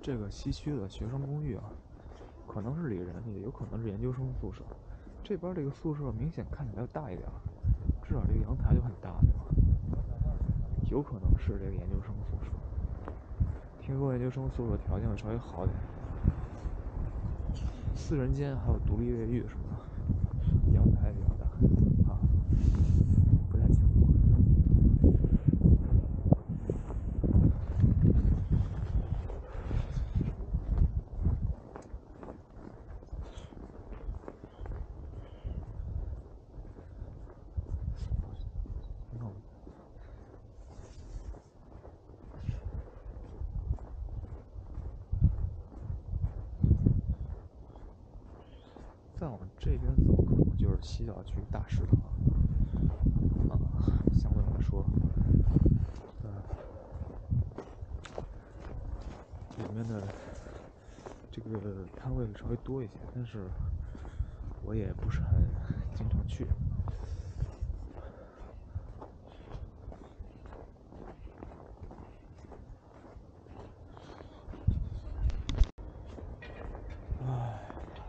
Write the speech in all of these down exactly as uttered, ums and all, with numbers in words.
这个西区的学生公寓啊，可能是里人，也有可能是研究生宿舍。这边这个宿舍明显看起来要大一点，至少这个阳台就很大，对吧？有可能是这个研究生宿舍。听说研究生宿舍条件会稍微好点，四人间还有独立卫浴什么的，阳台比较大啊，不太清楚。再往这边走，可能就是西校区大食堂啊，相对来说，呃，里面的这个摊位稍微多一些，但是我也不是很经常去。唉。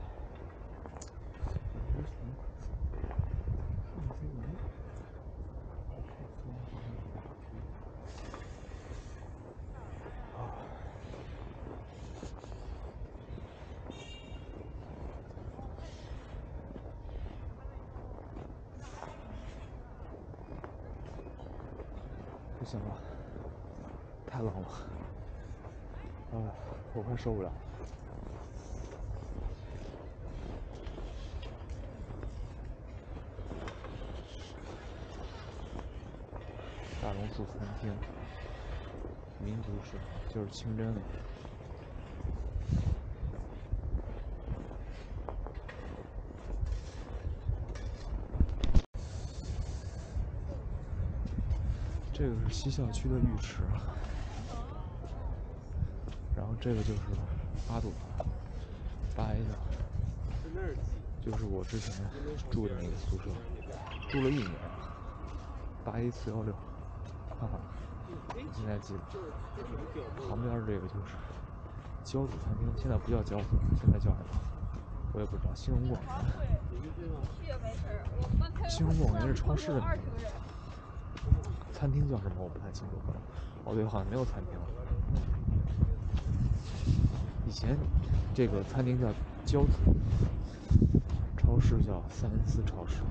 不行了，太冷了，啊，我快受不了。大榕树餐厅，民族食堂就是清真的。这个是西校区的浴池，然后这个就是八度团，八 A 的，就是我之前住的那个宿舍，住了一年，八 A 四幺六，哈哈，我现在记得。旁边这个就是交子餐厅，现在不叫交子，现在叫什么？我也不知道。兴隆广园，兴隆广园是超市的名字。餐厅叫什么我不太清楚，可能哦对，好像没有餐厅了。以前这个餐厅叫交子，超市叫三文思超市。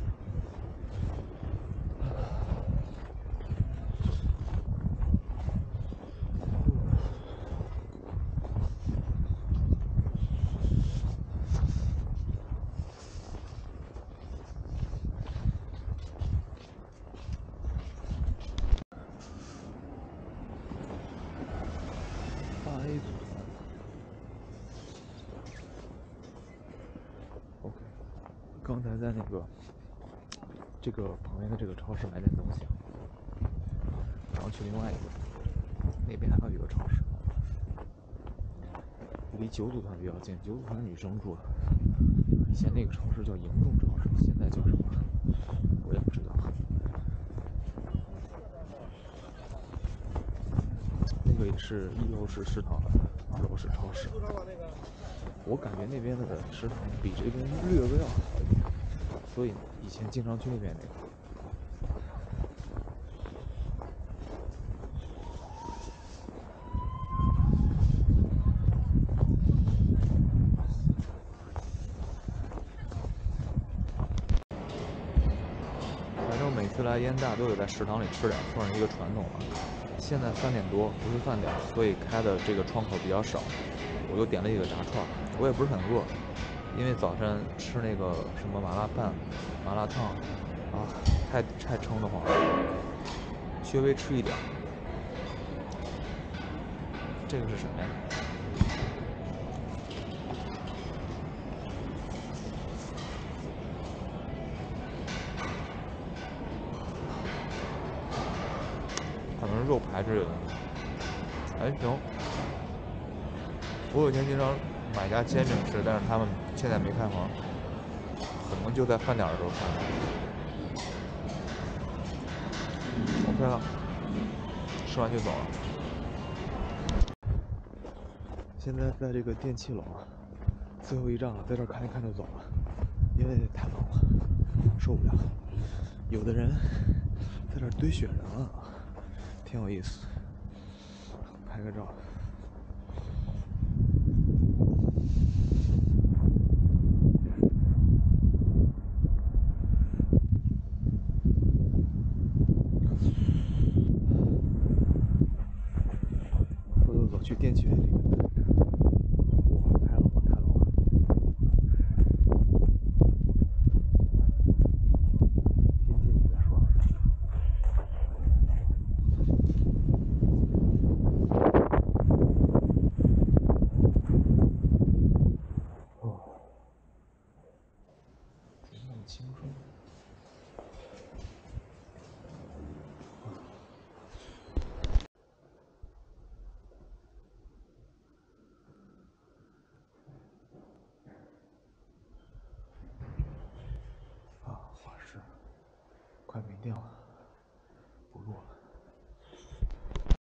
八 A 组团 ，OK。刚才在那个这个旁边的这个超市买点东西，然后去另外一个，那边还有一个超市，离九组团比较近。九组团女生住的，以前那个超市叫盈众超市，现在叫什么我也不知道。那个也是一楼是食堂，二楼是超市。我感觉那边的食堂比这边略微要好一点，所以以前经常去那边那个。反正每次来烟大都得在食堂里吃点，算是一个传统了。现在三点多，不是饭点，所以开的这个窗口比较少。我又点了一个炸串，我也不是很饿，因为早晨吃那个什么麻辣拌、麻辣烫啊，太太撑得慌了，稍微吃一点。这个是什么呀？可能是肉排之类的，还行。我以前经常买家煎饼吃，但是他们现在没开门，可能就在饭点的时候开。OK 了，吃完就走了。 现在在这个电器楼最后一站了，在这儿看一看就走了，因为太冷了，受不了。有的人在这儿堆雪人了，挺有意思，拍个照。走走走，去电器园里面。哇，太冷了，太冷了。先进去再说。哦，逐梦青春。啊，画室快没电了，不录了。